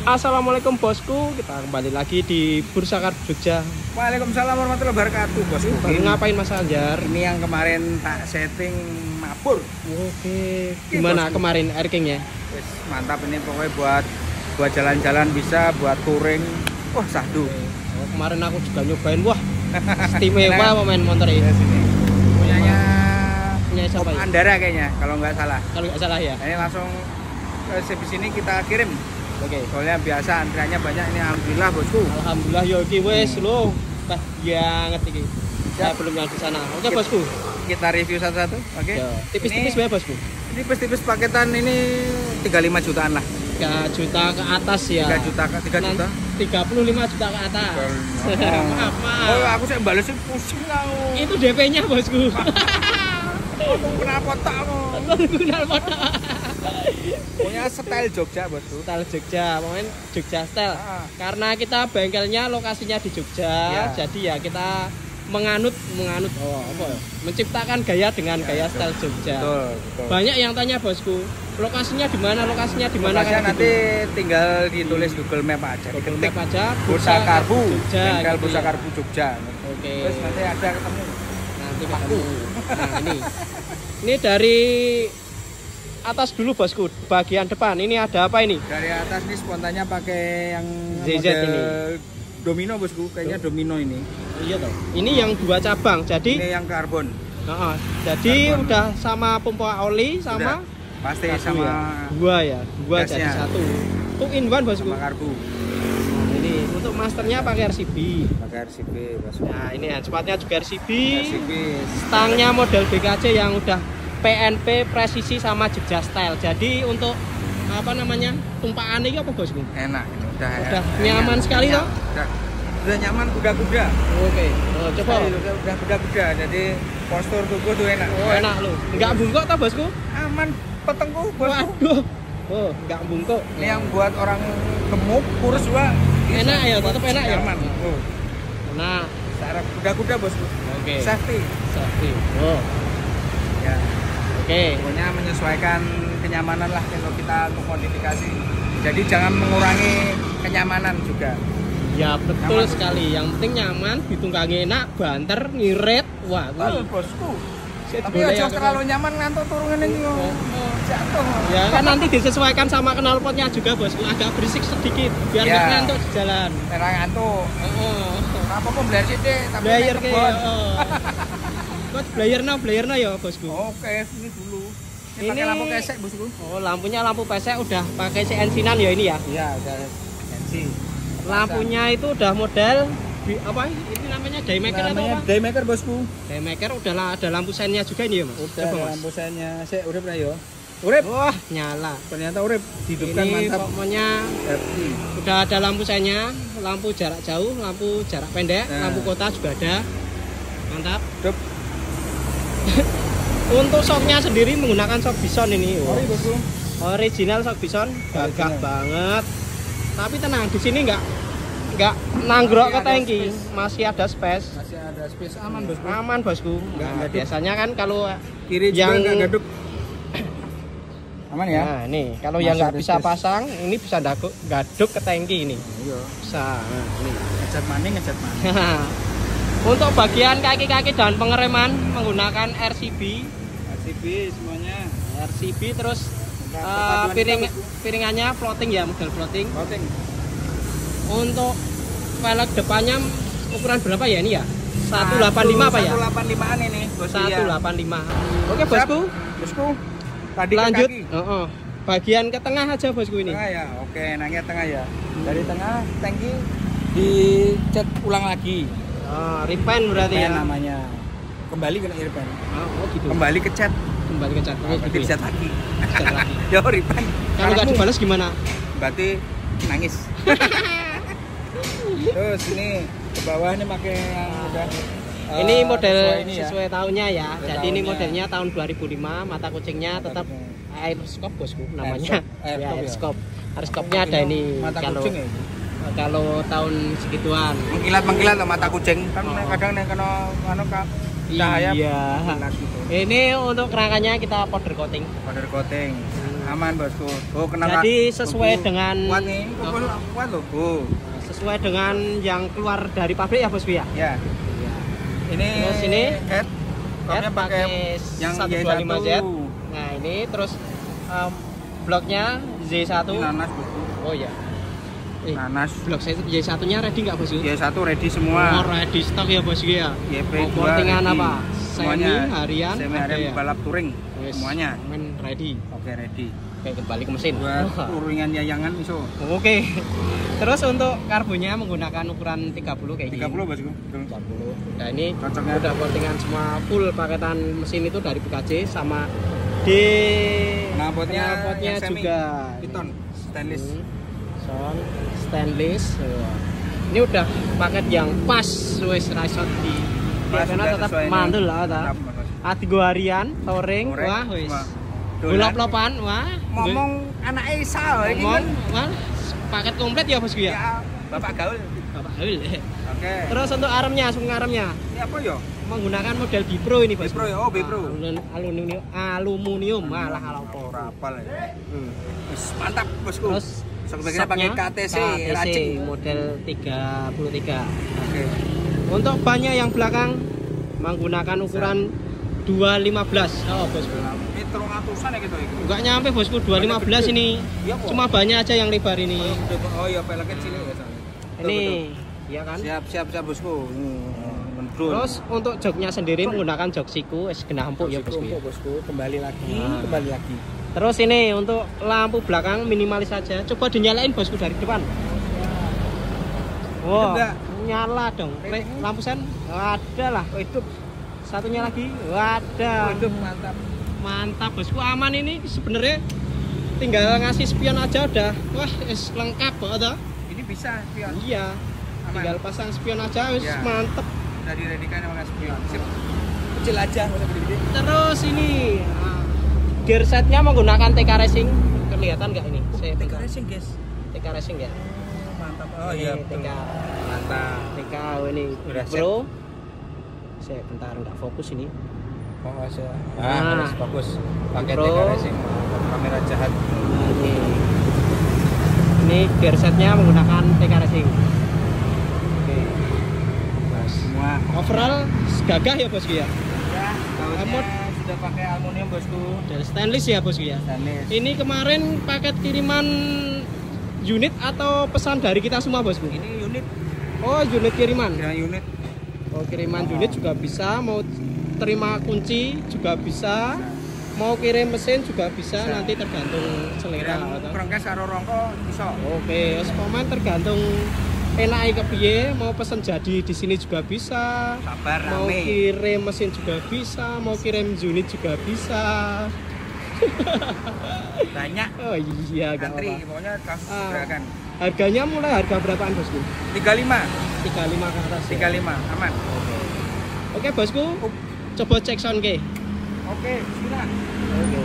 Assalamualaikum bosku, kita kembali lagi di Bursa Karbu Jogja. Waalaikumsalam warahmatullahi wabarakatuh bosku. Baru ngapain Mas Anjar? Ini yang kemarin tak setting mabur. Oke, gimana bosku. kemarin airkingnya? Wes mantap ini pokoknya buat jalan-jalan bisa, buat touring. Wah sahdu. Oh, kemarin aku juga nyobain, wah istimewa pemain motor ini. Sini. Punyanya Siapa Om ya? Andara kayaknya kalau nggak salah. Kalau nggak salah ya. Ini langsung ke sini kita kirim. Oke. Soalnya biasa antriannya banyak ini, alhamdulillah bosku. Alhamdulillah yo iki wis lho. Bah, banget iki. Saya belum yang di sana. Oke bosku. Kita review satu-satu. Oke. Tipis-tipis ya bosku. Ini tipis-tipis paketan ini 35 jutaan lah. 3 juta ke atas ya. 3 juta ke 3 juta. 35 juta ke atas. Maaf. Oh, aku saya balesin pusing lah. Itu DP-nya bosku. Aku kenal kotak kamu. Kenal motor. Punya style Jogja bosku. Style Jogja, pokoknya Jogja style. Karena kita bengkelnya lokasinya di Jogja, Ya. jadi ya kita menganut menciptakan gaya dengan gaya style Jogja. Betul. Banyak yang tanya bosku, lokasinya di mana? Lokasinya di mana? Lokasinya Kan nanti gitu. tinggal ditulis Google Map aja. Google Diketik Map aja. Bursa Karbu, Jogja. bengkel Gitu Bursa ya. Karbu Jogja. Oke. Terus nanti ada ketemu. Nanti ketemu. Nah ini dari atas dulu bosku, bagian depan ini ada apa ini? Dari atas ini spontannya pakai yang ZZ model ini. domino bosku, kayaknya domino ini. Iya toh. Ini yang 2 cabang, jadi Ini yang karbon. jadi Karbon. udah sama pompa oli sama Udah, pasti karbu sama ya? dua gasnya. jadi satu. 2 in 1 bosku. sama karbu. Nah, ini untuk masternya pakai RCB. Pakai RCB bosku. Nah ini handspatnya juga RCB. RCB. Stangnya model BKC yang udah PNP presisi sama Jogja style. Jadi untuk apa namanya tumpaan ini apa bosku? Enak ini udah nyaman sekali toh? Udah nyaman kuda-kuda. Oke. Oh, coba. Udah kuda-kuda, jadi postur tubuh tuh enak. Oh enak loh. Enggak bungkuk toh bosku? Aman petengku bosku. Waduh. Oh enggak bungkuk. Ini yang buat orang gemuk kurus juga Enak ya, tetap enak ya. nyaman. Oh. Nah, Cara kuda-kuda bosku. oke. Safety. Safety. Oh, Ya. oke. Pokoknya menyesuaikan kenyamanan lah kalau kita untuk modifikasi. Jadi jangan mengurangi kenyamanan juga. Ya betul Nyaman, sekali. Yang penting nyaman, ditunggangi enak, banter, ngirit. Wah, Betul kuwi. bosku. Saya Tapi boleh aja yang terlalu nyaman ngantuk turun ini jatuh. Ya kan nanti disesuaikan sama knalpotnya juga bosku. Agak berisik sedikit biar Ya. nggak ngantuk di jalan. Enak ngantuk. Oh, Apa pun belajar sih deh, tapi Blayer naik ke. kebon. Kok blayerna ya bosku. Oke, ini dulu. Ini pakai Ini- lampu kesek bosku. Oh, lampunya lampu pesek udah pakai CNC-nan ya ini ya. Iya, udah sensi. Lampunya itu udah model apa ini namanya daymaker atau Namanya apa? daymaker bosku. Daymaker udah ada lampu sennya juga ini ya mas? Udah Coba, ada mas. lampu sennya. Saya urip lah yo. Urip. Wah nyala. Ternyata urip hidupkan Ini mantap. pokoknya udah ada lampu sennya, lampu jarak jauh, lampu jarak pendek, Nah. lampu kota juga ada. Mantap. Dup. Untuk shocknya sendiri menggunakan shock bison ini. Ori bosku. Original shock bison, gagah Original. banget. Tapi tenang, di sini nggak nanggrok ke Masih ada tangki, space. masih ada space. Masih ada space aman bosku. Aman bosku. Nggak Nah, gaduk. biasanya kan kalau Kiri juga yang- nggak gaduk. Aman ya? Nah, ini kalau Masih yang nggak ada bisa space. pasang, ini bisa gaduk ke tangki ini. Iya. Bisa. Nah, ini. Ngecat maning, ngecat maning. Untuk bagian kaki-kaki dan pengereman menggunakan RCB, RCB semuanya. RCB terus Perpaduan kita, bosku. piringannya floating ya, model floating. Coating. Untuk velg depannya ukuran berapa ya ini ya? 185 apa ya? 185-an ini bosku ya. 185. Oke bosku, Bosku. Tadi lanjut. ke kaki. Bagian ke tengah aja bosku ini. Tengah ya. Oke, nangnya tengah ya. Dari tengah tangki dicat ulang lagi. Repaint berarti ya. Repaint namanya. Kembali kena repaint. Oh gitu. Kembali ke cat. Kembali ke cat. Oh, Berarti gitu ya. dicat lagi. Cat lagi. Yo repaint. Kalau nggak dibalas gimana? Berarti nangis. Terus ini ke bawah ini pakai yang udah Ini model sesuai ini ya. sesuai tahunnya ya. Sesuai Jadi ini tahunnya. modelnya tahun 2005. Mata kucingnya tetap Airscope bosku namanya. Airscope, Ya, ya? Airscope. Airscope-nya ada ini. Mata Kalau kucing ya. kalau tahun segituan. Mengkilat loh mata kucing. Kan kadang nek kena anu cahaya. Iya. mengkilat gitu. Ini untuk kerangkanya kita powder coating. Powder coating. Aman bosku. Oh, kena. Jadi sesuai dengan kuat nih. Kuat loh. Oh. Sesuai dengan yang keluar dari pabrik ya bosku ya. Ya. Ini terus ini head pakai yang 125Z. Nah, ini terus bloknya Z1. Ini nanas bosku. Oh iya. Nanas. Blok Y1-nya ready nggak bosku? Y1 ready semua. Oh, ready stock ya bosku ya. YP2 portingan ready. apa? Semuanya Harian ya? Balap touring. Semuanya. Ready. Oke, ready. Oke, kembali ke mesin. Buat touringan yayangan iso. Oke. Terus untuk karbonnya menggunakan ukuran 30 kayak gini. 30 bosku. 30. Nah, ini cocoknya udah portingan semua full paketan mesin itu dari BKJ sama di knalpotnya juga piton stainless. Stainless. Ini udah paket yang pas wis raisot di karena tetap mandul lah ta. Atigo harian, touring, wah wis. Lop-lopan, wah. Ngomong anak Esa iki kan. Wah, paket komplit ya bosku ya. Ya, Bapak Gaul. Bapak Gaul. Oke. Terus untuk armnya, sung armnya. Ini apa ya? Menggunakan model Bipro ini bosku. Bipro ya, oh Bipro. Aluminium, malah halaupo. Rapal ya. Wis mantap bosku. Terus Soknya pakai KTC racing model 33. Oke. Untuk bannya yang belakang menggunakan ukuran 215. Oh, bosku. Ini 300-an ya gitu. Enggak nyampe bosku 215 ini. Ya, cuma bannya aja yang lebar ini. Oh iya, peleknya cilik ya. Ini ya kan? Siap bosku. Terus untuk joknya sendiri menggunakan jok siku genah empuk ya bosku. Bosku, kembali lagi. Terus ini untuk lampu belakang minimalis saja. Coba dinyalain bosku dari depan. Wow, nyala dong. Lampu sen ada lah. Hidup. Satunya lagi. Wadah. Hidup mantap. Mantap bosku, aman ini sebenarnya. Tinggal ngasih spion aja udah. Wah, lengkap banget. Ini bisa spion. Iya. Aman. Tinggal pasang spion aja wis Ya. mantep. Udah diredikan sama spion. Sip. Kecil aja, nggak usah gede-gede. Terus ini gear setnya menggunakan TK Racing. Kelihatan nggak ini? TK Racing guys. TK Racing ya. Mantap. Oh iya, TK. mantap. TK ini Udah Pro. Saya bentar nggak fokus ini. Fokus ya. Nah, bagus. Pakai Pro. TK Racing. Kamera jahat. Ini gear setnya menggunakan TK Racing. Oke. Semua Overall gagah ya bosku ya. ya. Bautnya sudah pakai aluminium bosku. Dan stainless ya bosku ya. Stainless. Ini kemarin paket kiriman unit atau pesan dari kita semua bosku? Ini unit. Oh, unit kiriman. Ya, unit. Oh, kiriman unit juga bisa, mau terima kunci juga bisa, mau kirim mesin juga bisa. Nanti tergantung selera. Kerengkes karo rongko bisa. Oke, komen tergantung enaknya kepiye, mau pesen jadi di sini juga bisa. Sabar Mau rame. kirim mesin juga bisa, mau kirim unit juga bisa. Banyak. Oh iya, gak Antri, apa-apa. pokoknya kasus gerakan. Harganya mulai harga berapaan bosku? 35. 35 ke atas. 35, aman. Oke bosku, coba cek sound ke. Oke, bismillah. Oke.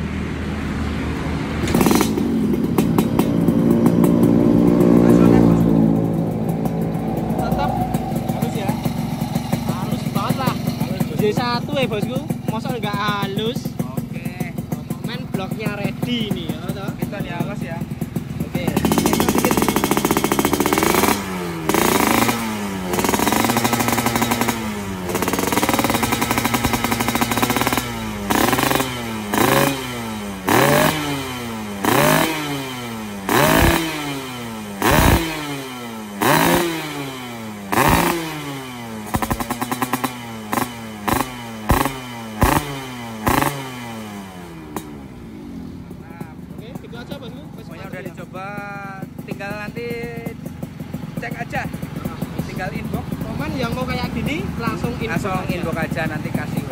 Tetap Halus ya. halus banget lah. J1 ya bosku, masa nggak halus? Oke. Men bloknya ready nih ya toh. Kita nih halus ya. Oke. Oke, itu aja bosku. Pokoknya udah dicoba, tinggal nanti cek aja. Tinggal inbox. Komen yang mau kayak gini langsung info. Langsung inbox aja nanti kasih